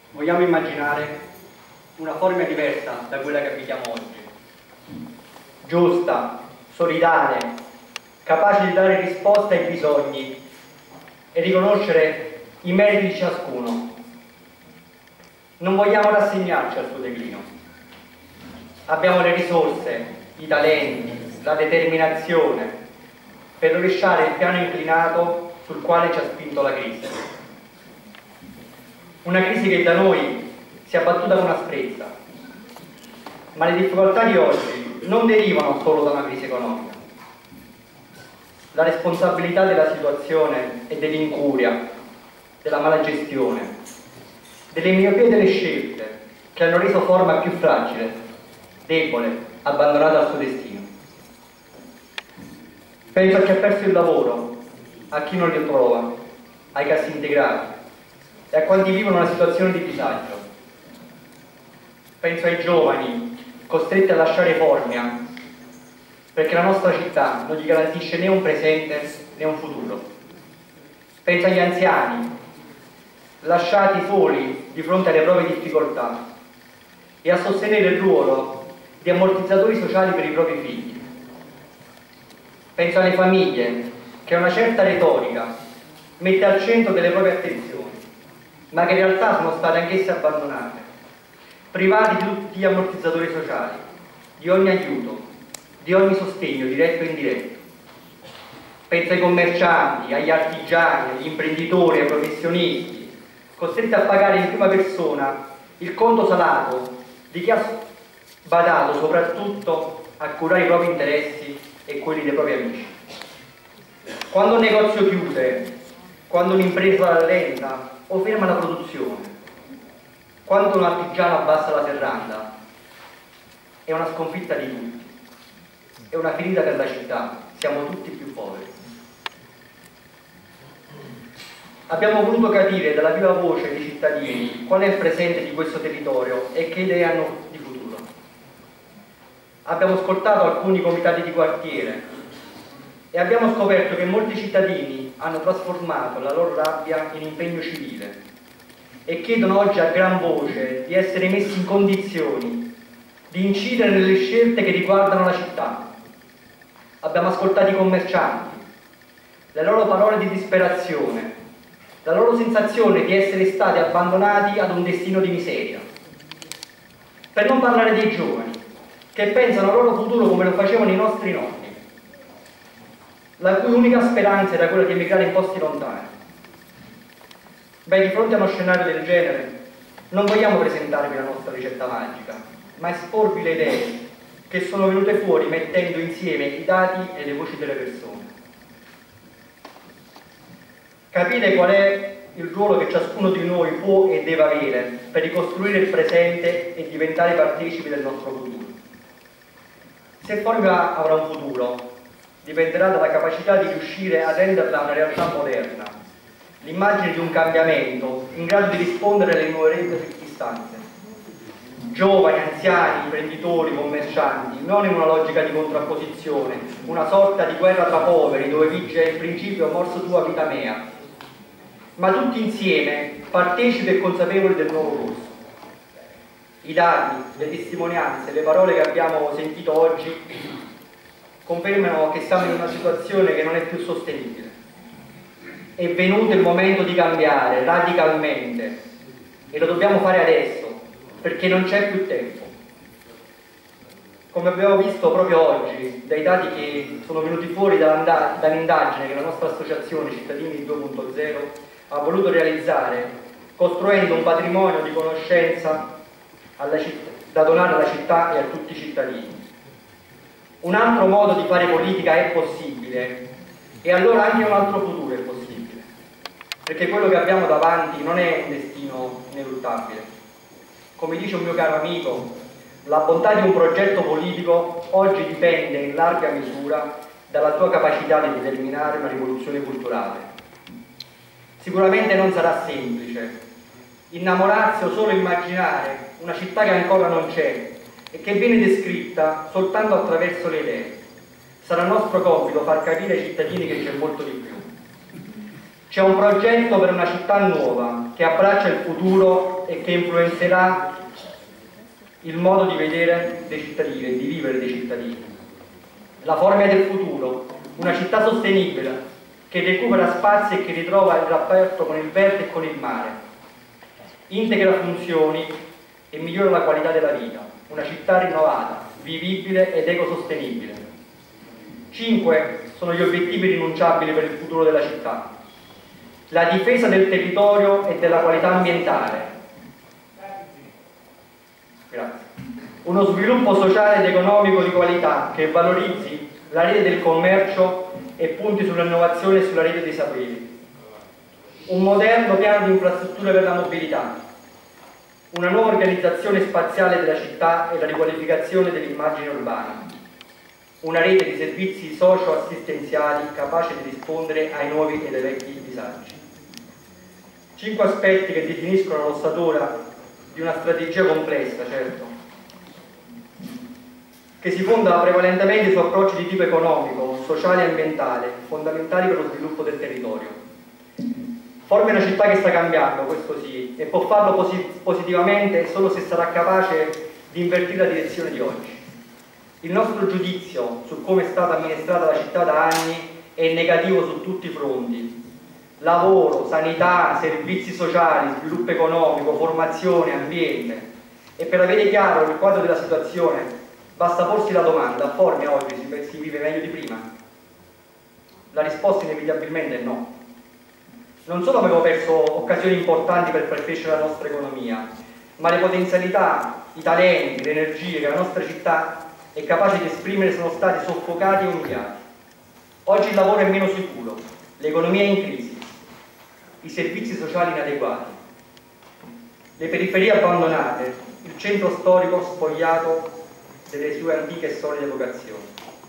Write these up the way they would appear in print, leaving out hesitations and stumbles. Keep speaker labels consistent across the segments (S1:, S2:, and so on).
S1: Vogliamo immaginare una forma diversa da quella che abitiamo oggi, giusta, solidale, capace di dare risposta ai bisogni e riconoscere i meriti di ciascuno. Non vogliamo rassegnarci al suo declino. Abbiamo le risorse, i talenti, la determinazione per rovesciare il piano inclinato sul quale ci ha spinto la crisi. Una crisi che da noi si è abbattuta con asprezza, ma le difficoltà di oggi non derivano solo da una crisi economica. La responsabilità della situazione è dell'incuria, della malagestione, delle miopie delle scelte che hanno reso forma più fragile, debole, abbandonata al suo destino. Penso a chi ha perso il lavoro, a chi non li trova, ai cassintegrati e a quanti vivono una situazione di disagio. Penso ai giovani costretti a lasciare Formia perché la nostra città non gli garantisce né un presente né un futuro. Penso agli anziani lasciati soli di fronte alle proprie difficoltà e a sostenere il ruolo di ammortizzatori sociali per i propri figli. Penso alle famiglie che una certa retorica mette al centro delle proprie attenzioni, ma che in realtà sono state anch'esse abbandonate, privati di tutti gli ammortizzatori sociali, di ogni aiuto, di ogni sostegno diretto e indiretto. Penso ai commercianti, agli artigiani, agli imprenditori, ai professionisti, costretti a pagare in prima persona il conto salato di chi ha badato soprattutto a curare i propri interessi e quelli dei propri amici. Quando un negozio chiude, quando un'impresa rallenta o ferma la produzione, quando un artigiano abbassa la serranda, è una sconfitta di tutti, è una ferita per la città, siamo tutti più poveri. Abbiamo voluto capire dalla viva voce dei cittadini qual è il presente di questo territorio e che idee hanno di futuro. Abbiamo ascoltato alcuni comitati di quartiere e abbiamo scoperto che molti cittadini hanno trasformato la loro rabbia in impegno civile e chiedono oggi a gran voce di essere messi in condizioni di incidere nelle scelte che riguardano la città. Abbiamo ascoltato i commercianti, le loro parole di disperazione, la loro sensazione di essere stati abbandonati ad un destino di miseria. Per non parlare dei giovani, che pensano al loro futuro come lo facevano i nostri nonni, la cui unica speranza era quella di emigrare in posti lontani. Beh, di fronte a uno scenario del genere, non vogliamo presentarvi la nostra ricetta magica, ma esporvi le idee che sono venute fuori mettendo insieme i dati e le voci delle persone. Capire qual è il ruolo che ciascuno di noi può e deve avere per ricostruire il presente e diventare partecipi del nostro futuro. Se Formia avrà un futuro, dipenderà dalla capacità di riuscire a renderla una realtà moderna, l'immagine di un cambiamento in grado di rispondere alle nuove istanze. Giovani, anziani, imprenditori, commercianti, non in una logica di contrapposizione, una sorta di guerra tra poveri dove vige il principio mors tua vita mea, ma tutti insieme partecipi e consapevoli del nuovo corso. I dati, le testimonianze, le parole che abbiamo sentito oggi confermano che siamo in una situazione che non è più sostenibile. È venuto il momento di cambiare radicalmente e lo dobbiamo fare adesso, perché non c'è più tempo. Come abbiamo visto proprio oggi, dai dati che sono venuti fuori dall'indagine che la nostra associazione Cittadini 2.0 ha voluto realizzare, costruendo un patrimonio di conoscenza da donare alla città e a tutti i cittadini. Un altro modo di fare politica è possibile e allora anche un altro futuro è possibile, perché quello che abbiamo davanti non è un destino ineluttabile. Come dice un mio caro amico, la bontà di un progetto politico oggi dipende in larga misura dalla tua capacità di determinare una rivoluzione culturale. Sicuramente non sarà semplice innamorarsi o solo immaginare una città che ancora non c'è e che viene descritta soltanto attraverso le idee. Sarà nostro compito far capire ai cittadini che c'è molto di più. C'è un progetto per una città nuova che abbraccia il futuro e che influenzerà il modo di vedere dei cittadini, di vivere dei cittadini. La forma del futuro, una città sostenibile che recupera spazi e che ritrova il rapporto con il verde e con il mare, integra funzioni e migliora la qualità della vita, una città rinnovata, vivibile ed ecosostenibile. 5 sono gli obiettivi rinunciabili per il futuro della città. La difesa del territorio e della qualità ambientale. Grazie. Uno sviluppo sociale ed economico di qualità che valorizzi la rete del commercio e punti sull'innovazione e sulla rete dei saperi. Un moderno piano di infrastrutture per la mobilità. Una nuova organizzazione spaziale della città e la riqualificazione dell'immagine urbana. Una rete di servizi socio-assistenziali capace di rispondere ai nuovi e ai vecchi disagi. 5 aspetti che definiscono l'ossatura di una strategia complessa, certo, che si fonda prevalentemente su approcci di tipo economico, sociale e ambientale, fondamentali per lo sviluppo del territorio. Forma una città che sta cambiando, questo sì, e può farlo positivamente solo se sarà capace di invertire la direzione di oggi. Il nostro giudizio su come è stata amministrata la città da anni è negativo su tutti i fronti. Lavoro, sanità, servizi sociali, sviluppo economico, formazione, ambiente. E per avere chiaro il quadro della situazione basta porsi la domanda: a Formia oggi si vive meglio di prima? La risposta inevitabilmente è no. Non solo abbiamo perso occasioni importanti per far crescere la nostra economia, ma le potenzialità, i talenti, le energie che la nostra città è capace di esprimere sono stati soffocati e umiliati. Oggi il lavoro è meno sicuro, l'economia è in crisi, i servizi sociali inadeguati, le periferie abbandonate, il centro storico spogliato delle sue antiche e solide vocazioni.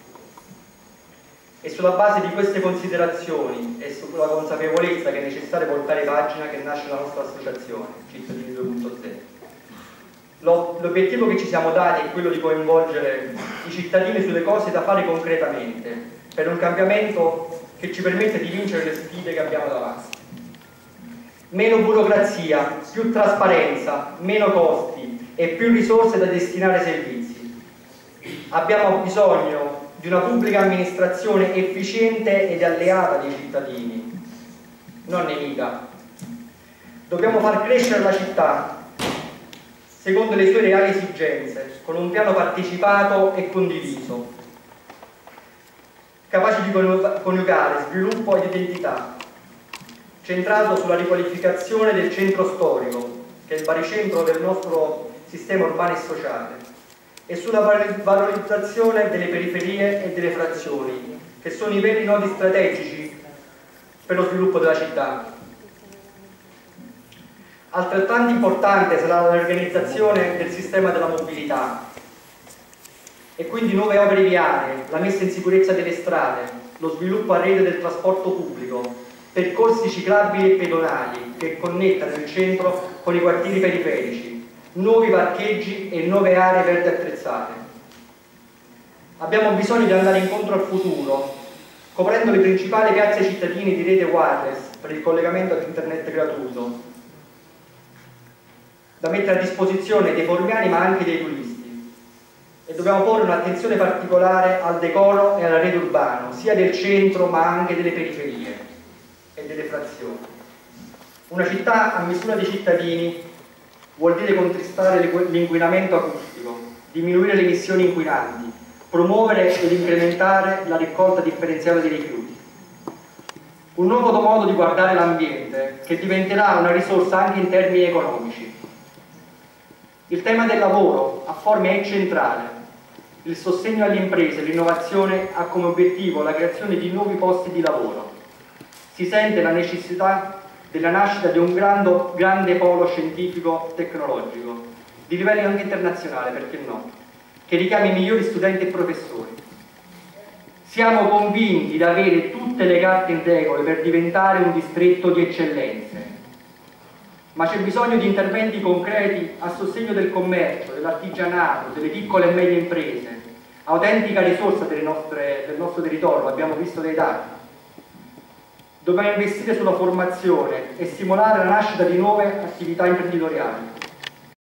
S1: È sulla base di queste considerazioni e sulla consapevolezza che è necessario voltare pagina che nasce la nostra associazione, Cittadini 2.0. L'obiettivo che ci siamo dati è quello di coinvolgere i cittadini sulle cose da fare concretamente, per un cambiamento che ci permette di vincere le sfide che abbiamo davanti. Meno burocrazia, più trasparenza, meno costi e più risorse da destinare ai servizi. Abbiamo bisogno di una pubblica amministrazione efficiente ed alleata dei cittadini, non nemica. Dobbiamo far crescere la città secondo le sue reali esigenze, con un piano partecipato e condiviso, capace di coniugare sviluppo ed identità, centrato sulla riqualificazione del centro storico, che è il baricentro del nostro sistema urbano e sociale, e sulla valorizzazione delle periferie e delle frazioni, che sono i veri nodi strategici per lo sviluppo della città. Altrettanto importante sarà l'organizzazione del sistema della mobilità e quindi nuove opere viarie, la messa in sicurezza delle strade, lo sviluppo a rete del trasporto pubblico, percorsi ciclabili e pedonali che connettano il centro con i quartieri periferici, nuovi parcheggi e nuove aree verdi attrezzate. Abbiamo bisogno di andare incontro al futuro, coprendo le principali piazze cittadine di rete wireless per il collegamento ad internet gratuito, da mettere a disposizione dei formiani ma anche dei turisti, e dobbiamo porre un'attenzione particolare al decoro e alla rete urbano, sia del centro ma anche delle periferie e delle frazioni. Una città a misura dei cittadini vuol dire contrastare l'inquinamento acustico, diminuire le emissioni inquinanti, promuovere ed incrementare la raccolta differenziata dei rifiuti. Un nuovo modo di guardare l'ambiente che diventerà una risorsa anche in termini economici. Il tema del lavoro a Formia è centrale. Il sostegno alle imprese e l'innovazione ha come obiettivo la creazione di nuovi posti di lavoro. Si sente la necessità della nascita di un grande polo scientifico-tecnologico, di livello anche internazionale, perché no, che richiami i migliori studenti e professori. Siamo convinti di avere tutte le carte in regola per diventare un distretto di eccellenze, ma c'è bisogno di interventi concreti a sostegno del commercio, dell'artigianato, delle piccole e medie imprese, autentica risorsa del nostro territorio, l'abbiamo visto dai dati. Dobbiamo investire sulla formazione e stimolare la nascita di nuove attività imprenditoriali.